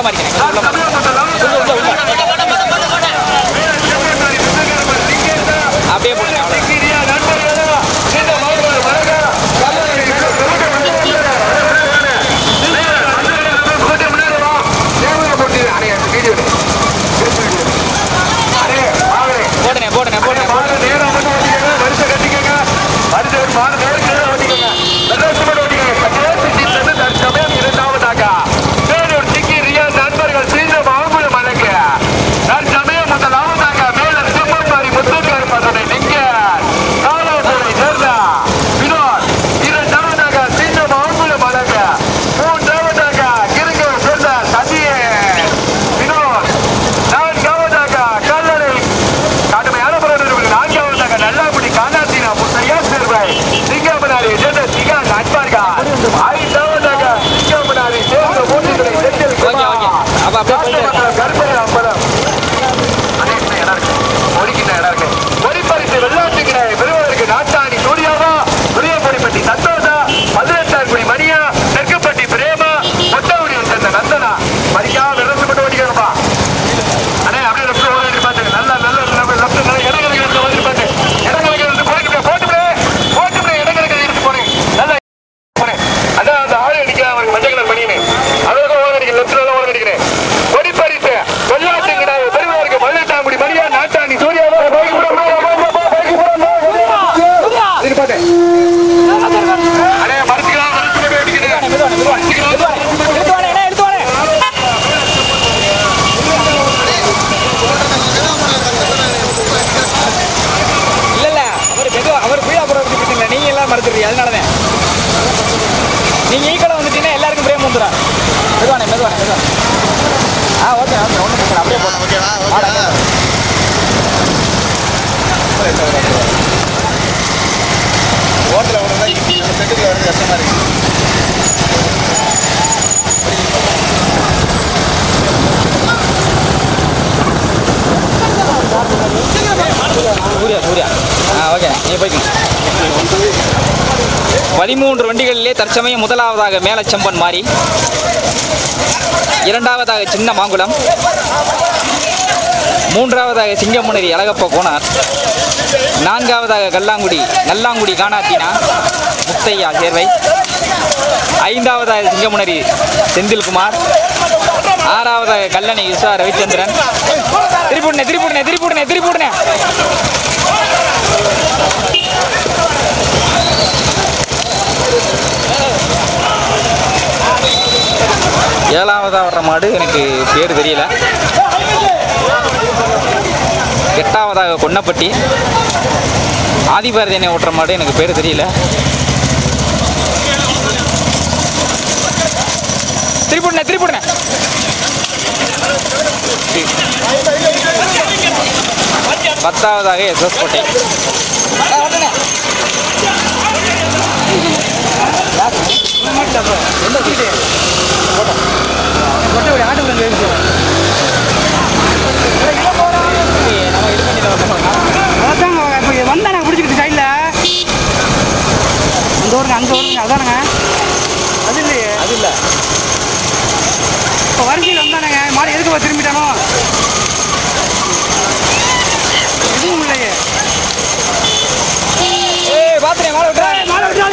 அப்படியே போடுங்க. அதனாலதான் நீங்க ஈக்கடை வந்துட்டீங்கன்னா எல்லாருக்கும் பிரேம் வந்துடும். மெதுவானே மெதுவானே மெதுவானே. ஓகே ஓகே ஒன்றும் பிரச்சனை அப்படியே போட்டோம். ஓகேவா ஓட்டில் ஒன்று தான் நம்ம செட்டுக்கு வருது கஷ்டமாக இருக்குது. சூர்யா சூர்யா ஓகே நீங்கள் போய்க்கணும். 13 வண்டிகளிலே தற்சமயம் முதலாவதாக மேலச்செம்பன் மாறி, இரண்டாவதாக சின்ன மாங்குளம், மூன்றாவதாக சிங்கமுனரி அழகப்ப கோனார், நான்காவதாக நல்லாங்குடி கானாத்தினா முத்தையா சேர்வை, ஐந்தாவதாக சிங்கமுனரி செந்தில்குமார், ஆறாவதாக கல்லணை யுசா ரவிச்சந்திரன். திரிபுடனே ஏழாவதாக வர்ற மாடு எனக்கு பேர் தெரியல. எட்டாவதாக கொன்னப்பட்டி ஆதிபாரதியனை ஓட்டுற மாடு எனக்கு பேர் தெரியல. திரிபுடனே 10ஆவதாக எஸ்எஸ் கோட்டை. வந்தாங்க பிடிச்சிக்கிட்டு சைடில் அங்கே வருங்க அதானுங்க. அது இல்லையே, அது இல்லை. இப்போ வரிசையில் வந்தானுங்க மாடு எதுக்கு திரும்பிட்டானோ எதுவும் இல்லையே. பார்த்துட்டேன் மாலை விட்டுறாங்க.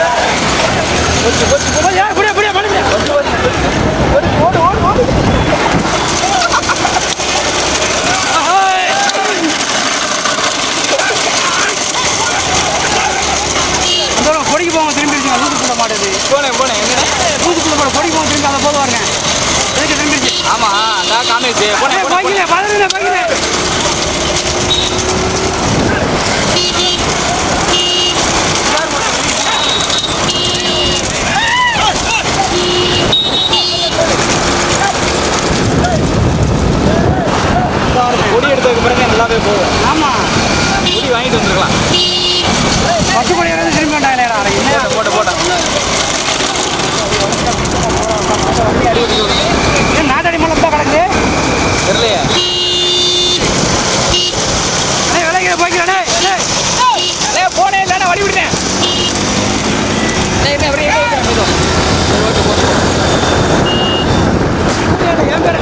பொடிக்கு போங்க திரும்பிடுச்சுங்க. நூற்றுக்குள்ள மாடுது போனேன் நூற்றுக்குள்ள மாடு பொடிக்கு போங்க திரும்பி அதை போதுவாருங்க. எதுக்கு திரும்பிடுச்சு? ஆமாம் அதான் காமிச்சு போனேன். பொடி எடுத்ததுக்கு பிறகு நல்லாவே போகும். ஆமாம் பொடி வாங்கிட்டு வந்துருக்கலாம். 10 மணி வரைக்கும் திரும்பி வந்தாங்களே போட்டேன். நாட்டாடி மூலம் தான் கிடக்குது தெரியலையே. விலைக்கு போய்க்கிறேன் போனே இல்லைன்னா வழி விடுறேன். என் பேர்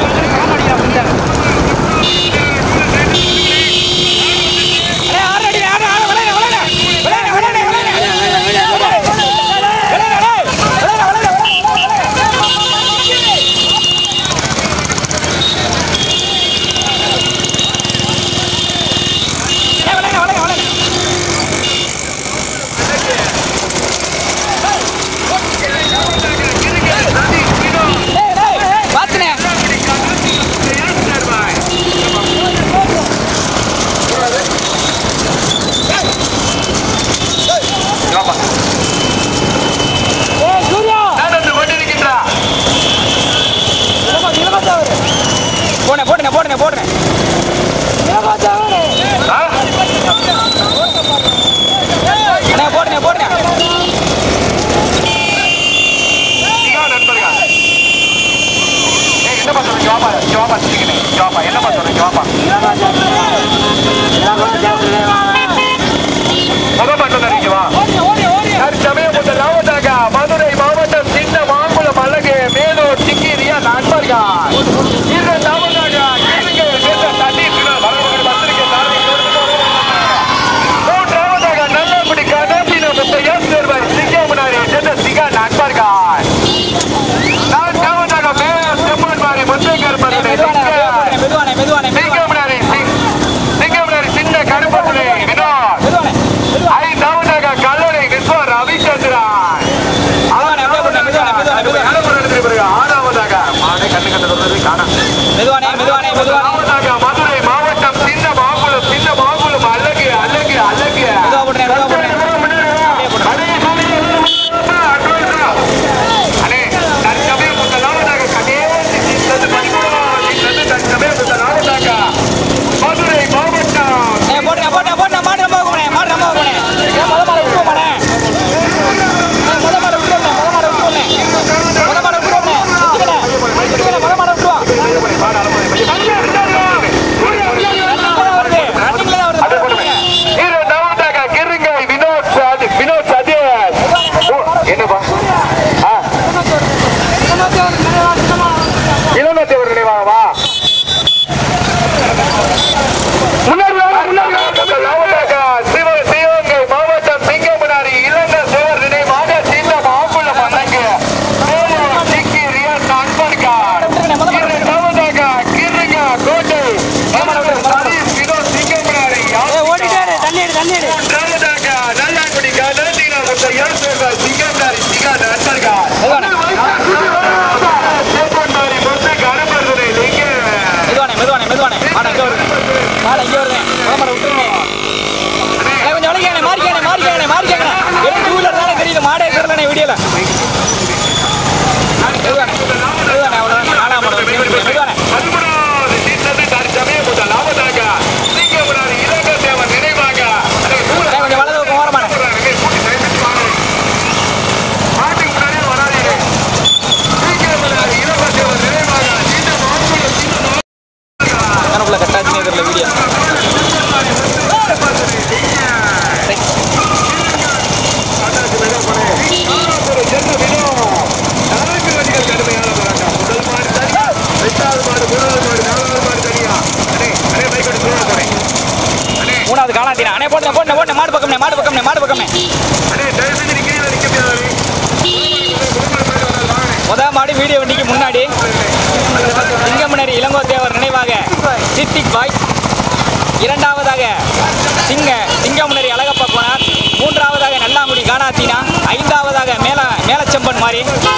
மாடு வீடியோ வண்டிக்கு முன்னாடி சிங்கமுனரி இளங்கோத்தேவர் நினைவாக சித்திக் பாய், இரண்டாவதாக சிங்கமுனரி அழகப்ப கோனார், மூன்றாவதாக நல்லாங்குடி கானாத்தீனா, ஐந்தாவதாக மேலச்செம்பன் மாறி.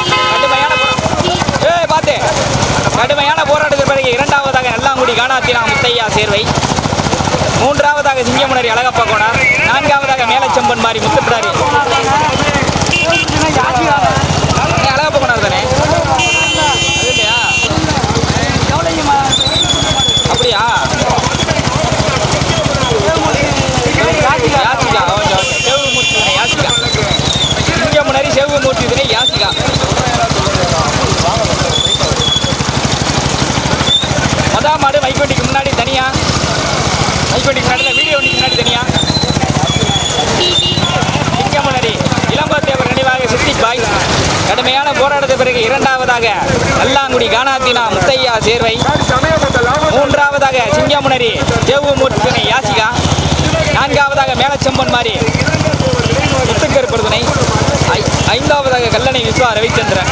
கடுமையான போராட்டத்திற்கு பிறகு இரண்டாவதாக நல்லாங்குடி கானாத்தீனா முத்தையா சேர்வை, மூன்றாவதாக சிங்கமுனரி அழகப்ப கோனார், நான்காவதாக மேலச்செம்பன் மாறி முத்துப்பிடாரி. அழகப்ப கோனார் தானே இல்லையா? அப்படியா? சிங்கமுனரி செவ்வமூர்த்தி தினை யாசிகா. மொதல் மாடு மைக்கோட்டிக்கு முன்னாடி தனியா, மைக்கோட்டிக்கு முன்னாடி வீடியோ வண்டிக்கு முன்னாடி தனியா. சிங்கமுனரி இளங்கோத்தேவர் நினைவாக சித்திக் பாய், கடுமையான போராட்டத்திற்கு பிறகு இரண்டாவதாக நல்லாங்குடி கானாத்தீனா முத்தையா சேர்வை, மூன்றாவதாக சிங்கமுனரி செவ்வமூர்த்தி தினை யாசிகா, நான்காவதாக மேலச்செம்பன் மாறி முத்துக்கருப்பர் துணை, ஐந்தாவதாக கல்லணை விஸ்வா ரவிச்சந்திரன்.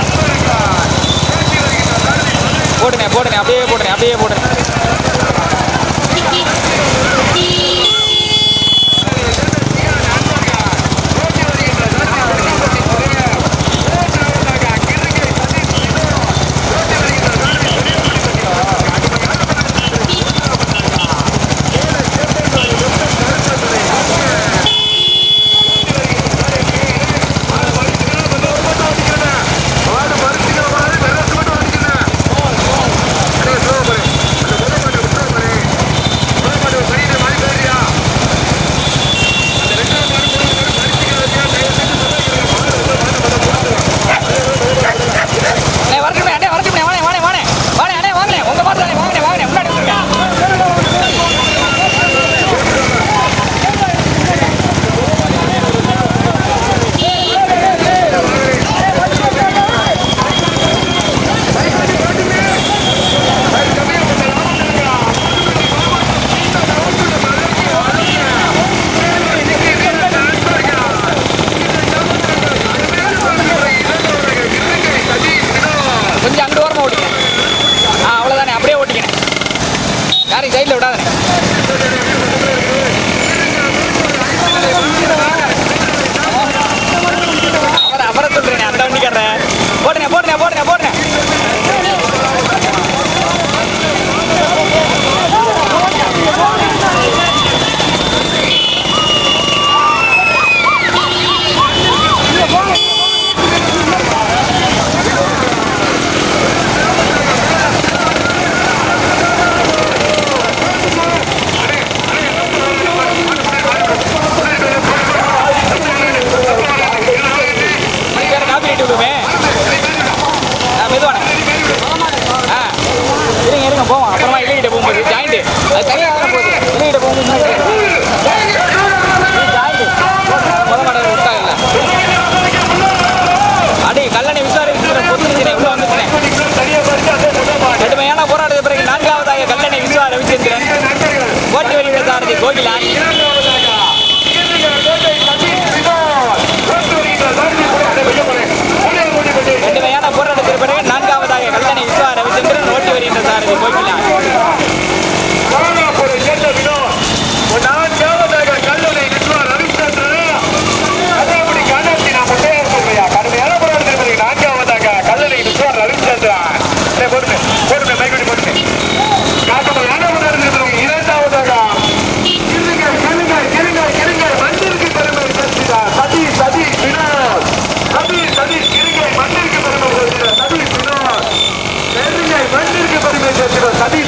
போடுனே அப்படியே போடுனே. சைடில் விடாத அவரை சொல்றேன். அந்த வண்டிக்காரன் போடுறேன். போவோம் அப்புறமா இல்லைகிட்ட போகும்போது ஜாயிண்ட் அது தனியாக தானே போகுது. இல்லைகிட்ட போகும்போது முதல் மாடல் விட்டாங்கல்ல அடி கல்லணை விசாரிக்கிற பொத்துச்சினை உள்ள வந்துட்டேன். கடுமையான போராட்டத்துக்கு பிறகு நான்காவதாக கல்லணை விஸ்வா ரவிச்சந்திரன், ஓட்டி வருகிற சாரதி கோகிலான், கடுமையான போராட்டத்திற்கு பிறகு நான்காவதாக கல்லணை விஸ்வா ரவிச்சந்திரன், ஓட்டி வருகின்ற சாரதி கோகிலான். சதி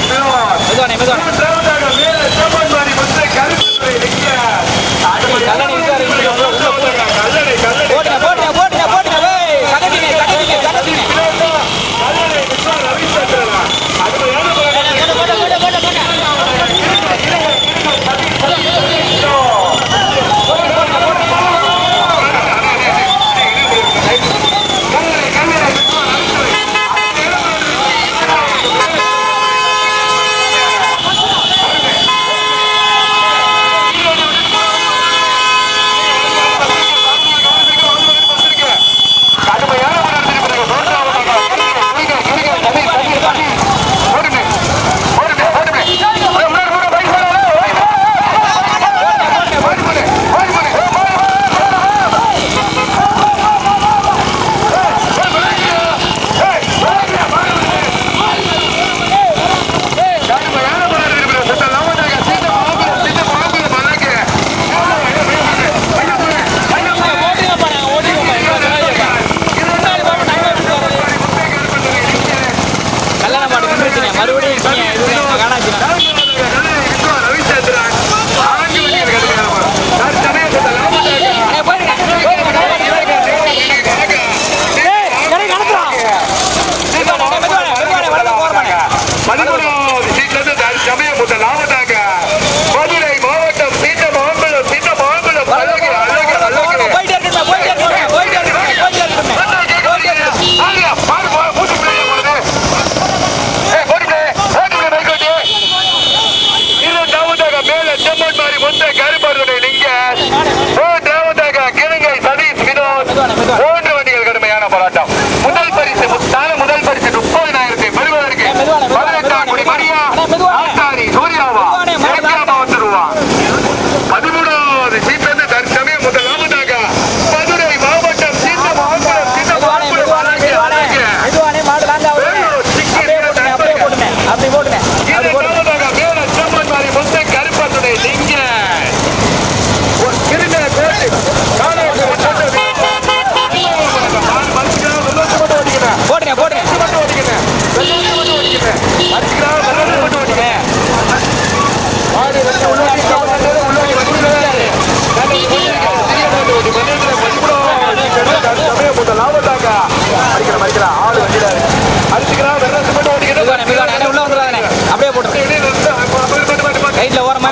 மறிக்கலாம் ஆளு வண்டியில அடிச்சுக்கிறான் உள்ள வந்துடாதே அப்படியே போட்டு ரைட்ல ஓரமா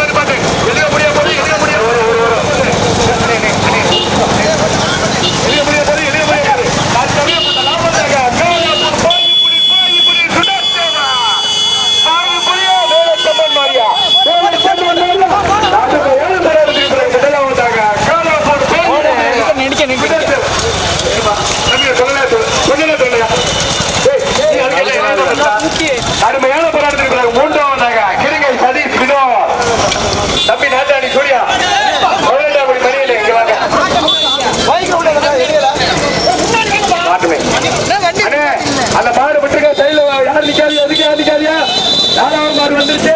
கடுமையான போராட்டத்திற்கு மூன்றாவதாக கிருங்கை சதீஷ் வினோத் தம்பி நாட்டாணி சூர்யா மணியில் இங்க வாங்க அந்த மாடு விட்டுருக்க சைடுல யார் நிக்காதியா நாலாவது மாடு வந்துருச்சு